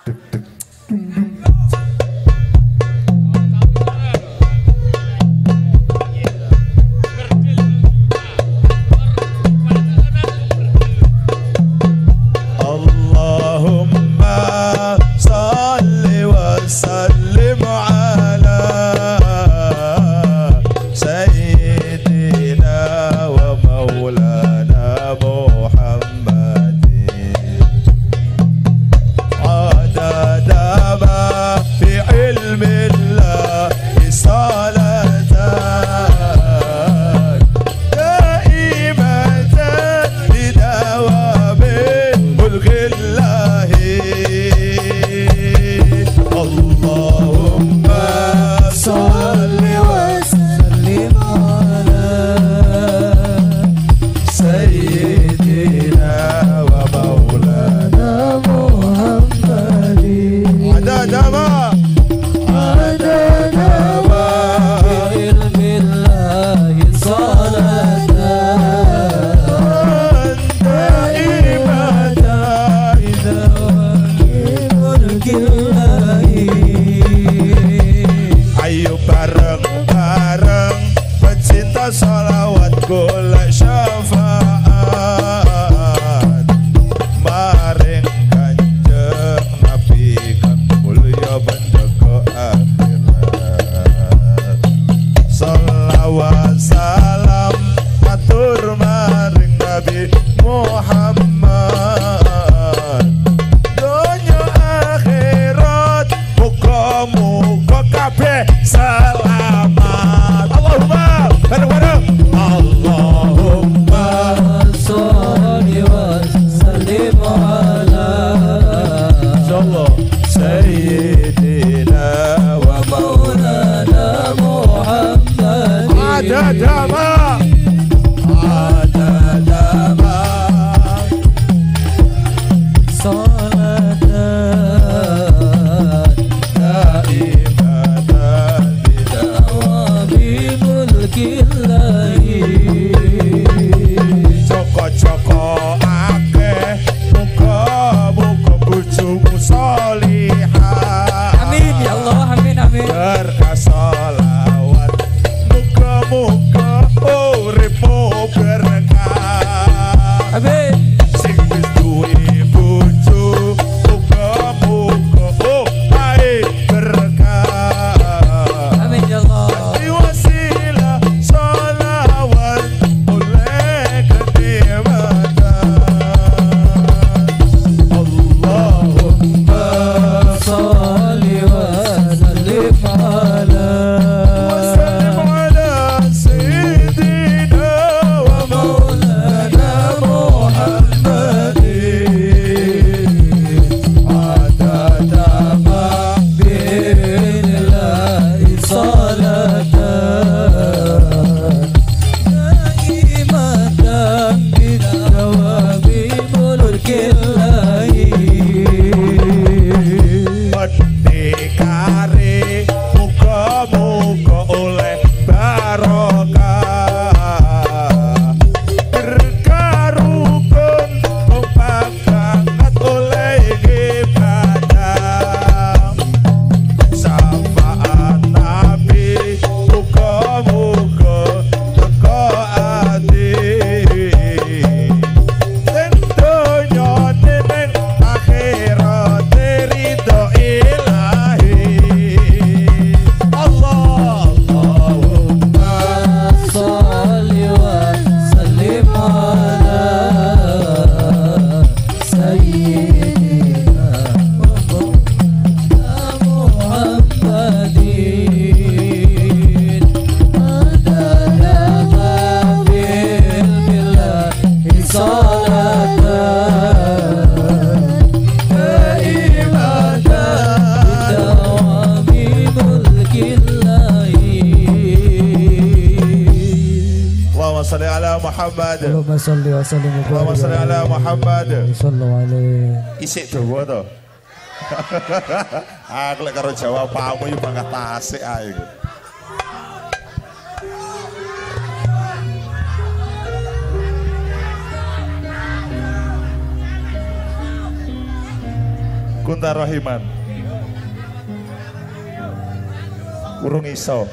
sholli ala Muhammad. Allahumma sholli wa sallim wa barik. Allahumma sholli ala Muhammad. Sallallahu alaihi. Isik dawa to. Aku lek karo jawabanmu yo bangga tasik ae. Kunta Rohiman. Urung iso.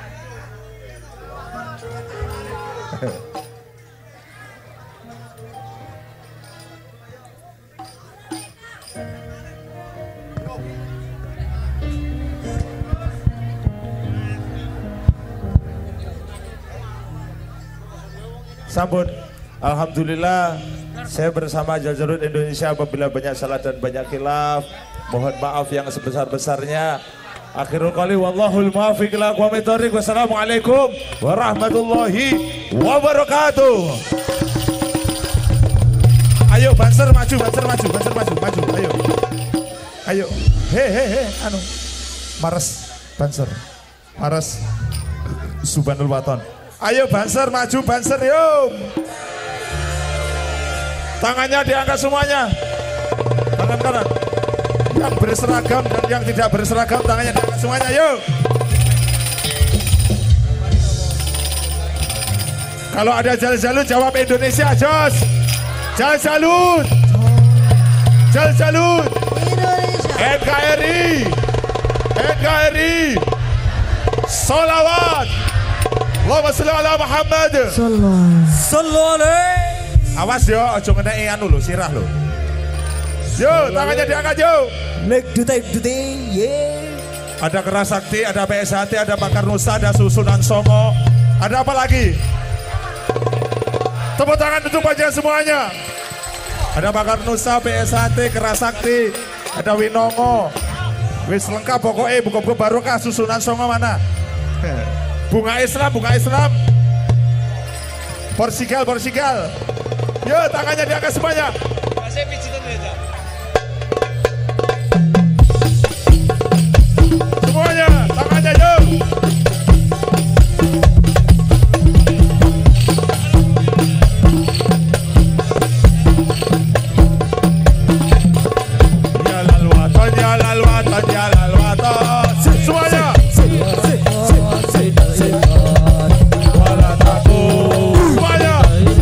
Sambut. Alhamdulillah saya bersama Jajarut Indonesia apabila banyak salah dan banyak khilaf, mohon maaf yang sebesar-besarnya. Akhirul qali wallahul muwaffiq ila aqwamit thoriq. Wassalamualaikum warahmatullahi wabarakatuh. Ayo Banser maju, maju. Ayo. He, anu. Mares Banser. Mares Subhanul Waton. Ayo Banser maju, Banser yuk. Tangannya diangkat semuanya. Tangan kanan. Yang berseragam dan yang tidak berseragam tangannya diangkat semuanya yuk. Kalau ada Jal-Jalut jawab Indonesia Jos. Jal-Jalut NKRI Sholawat Allahumma sholli ala Muhammad. Sallallahu alaihi. Awas yo, ojo ngeneki anu lho, sirah lho. Yo, tangannya diangkat yo. Lek dutai, ye. Ada Kerasakti, ada PSHT, ada Bakar Nusa, ada Susunan Songo. Ada apa lagi? Tepuk tangan untuk panjang semuanya. Ada Bakar Nusa, PSHT, Kerasakti, ada Winongo. Wis lengkap pokoknya, buka-buka barokah. Susunan Songo mana? Bunga Islam. Porsigal. Yo, tangannya diangkat semuanya. Semuanya, tangannya yo. Jalal watan. Semuanya. Wala takut. Semuanya.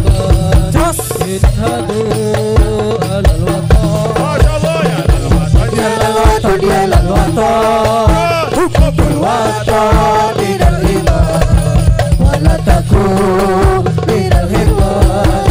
Masya Allah ya jalal watan. Berwatan minal iman wala takun minal hikmah.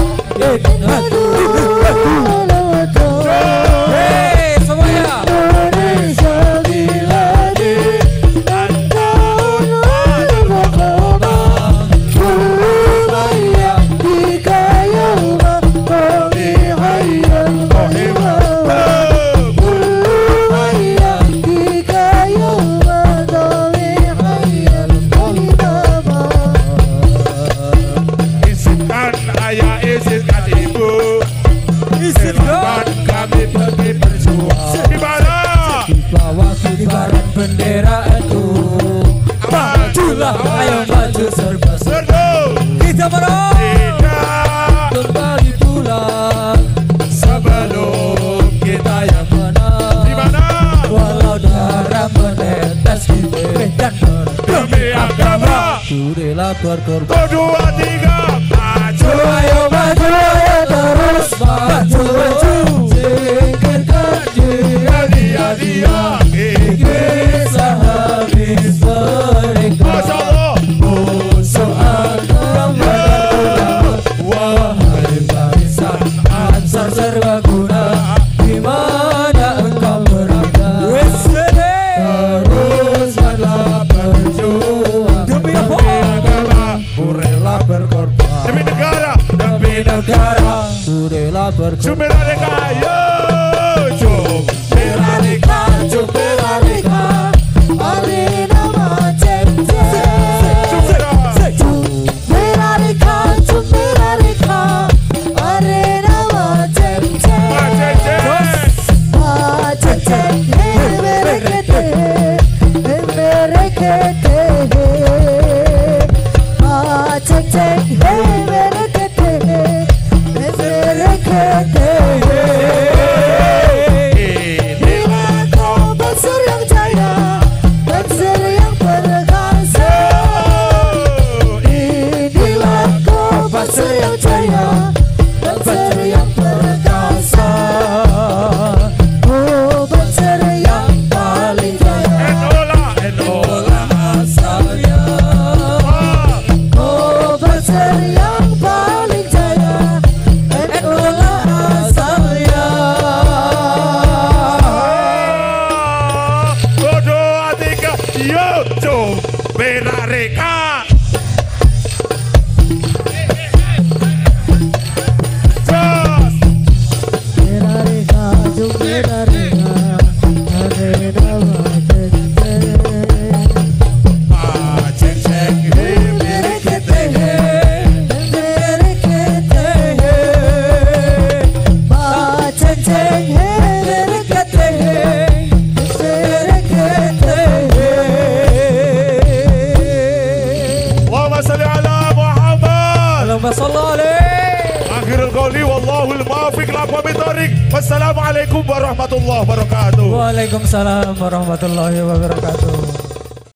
Bendera itu majulah, ayo maju serba kita menang kembali pulang sebelum kita yang menang. Dimana walau darah menetes di medan demi agama ku rela berkorban. 1, 2, 3 maju, ayo maju, ayo terus maju. Singkirkan dia kisah habis mereka. Musuh akan berguna. Wahai barisan Ansar serbaguna, dimana engkau berada? Teruskanlah berjuang demi agama, ku rela berkorban. Demi negara, ku rela berkorban. Jumiralika, yo Jumiralika, Alina Macence. Jumiralika, Alina Macence. Macence, merekete. Macence, merekete. Benareka. Jos. Benareka jung benareka arena wajeng Ceng ceng berekete berekete baceng ceng berekete berekete Allahumma salli ala Muhammad. Allahumma shalli alaihi. Akhirul qawli wallahul muwaffiq ila aqwamit thoriq. Wassalamualaikum warahmatullahi wabarakatuh. Waalaikumsalam warahmatullahi wabarakatuh.